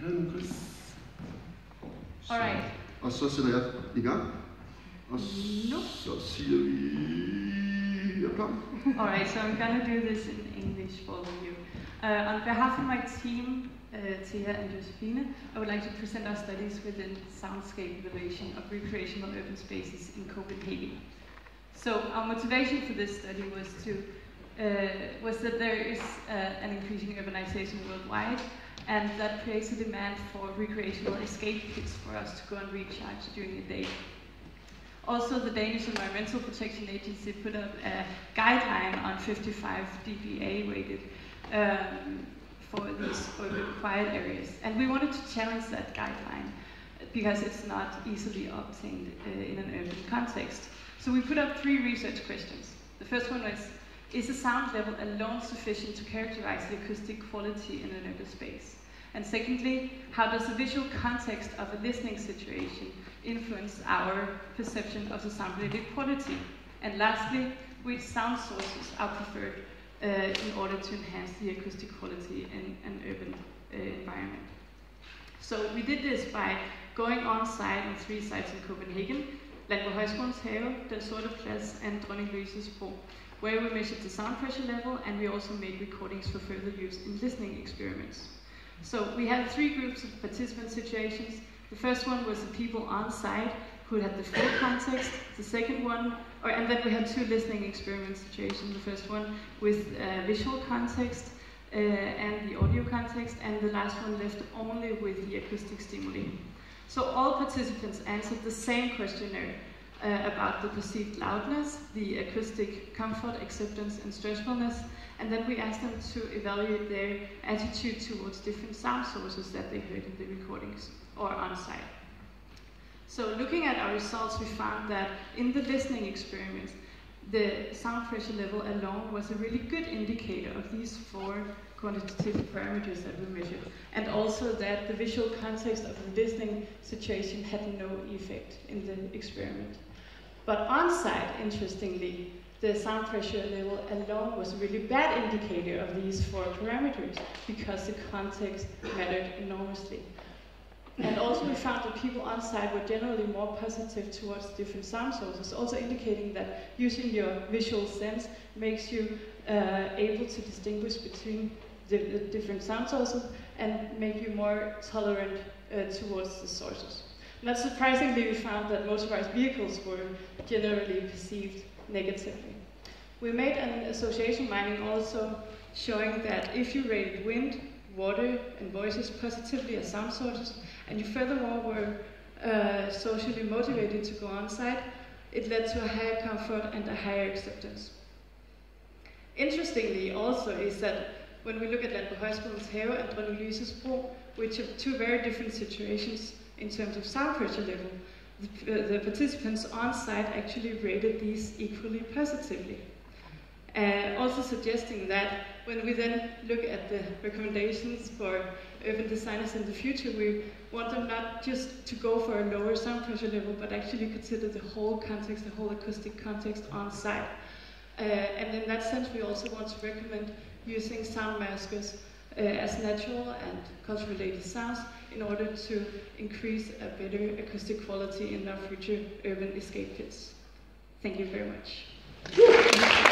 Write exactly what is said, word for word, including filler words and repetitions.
Alright. Og så sætter jeg i gang. Og no. så siger vi... Alright, so I'm going to do this in English for all of you. Uh, on behalf of my team, uh, Thea and Josephine, I would like to present our studies within soundscape evaluation of recreational urban spaces in Copenhagen. So our motivation for this study was to uh, was that there is uh, an increasing urbanization worldwide, and that creates a demand for recreational escape kits for us to go and recharge during the day. Also, the Danish Environmental Protection Agency put up a guideline on fifty-five D B A rated um, for these urban quiet areas. And we wanted to challenge that guideline because it's not easily obtained uh, in an urban context. So we put up three research questions. The first one was, is the sound level alone sufficient to characterize the acoustic quality in an urban space? And secondly, how does the visual context of a listening situation influence our perception of the sound-related quality? And lastly, which sound sources are preferred uh, in order to enhance the acoustic quality in an urban uh, environment? So we did this by going on site on three sites in Copenhagen, Lærke Have, Den Sorte Plads, and Dronning Louise's Bro, where we measured the sound pressure level, and we also made recordings for further use in listening experiments. So we had three groups of participant situations. The first one was the people on site who had the full context. The second one, or and then we had two listening experiment situations. The first one with uh, visual context uh, and the audio context, and the last one left only with the acoustic stimuli. So all participants answered the same questionnaire uh, about the perceived loudness, the acoustic comfort, acceptance, and stressfulness, and then we asked them to evaluate their attitude towards different sound sources that they heard in the recordings or on site. So looking at our results, we found that in the listening experiments, the sound pressure level alone was a really good indicator of these four quantitative parameters that we measured, and also that the visual context of the listening situation had no effect in the experiment. But on site, interestingly, the sound pressure level alone was a really bad indicator of these four parameters because the context mattered enormously. And also we found that people on site were generally more positive towards different sound sources, also indicating that using your visual sense makes you uh, able to distinguish between the, the different sound sources and make you more tolerant uh, towards the sources. Not surprisingly, we found that motorized vehicles were generally perceived negatively. We made an association mining also showing that if you rated wind, water, and voices positively as sound sources, and you furthermore were uh, socially motivated to go on site, it led to a higher comfort and a higher acceptance. Interestingly also is that when we look at Lærke Have and Dronning Louise's Bro, which are two very different situations in terms of sound pressure level, the, uh, the participants on site actually rated these equally positively. Uh, also suggesting that when we then look at the recommendations for urban designers in the future, we want them not just to go for a lower sound pressure level, but actually consider the whole context, the whole acoustic context on site. Uh, and in that sense, we also want to recommend using sound maskers uh, as natural and culture-related sounds in order to increase a better acoustic quality in our future urban escape kits. Thank you very much.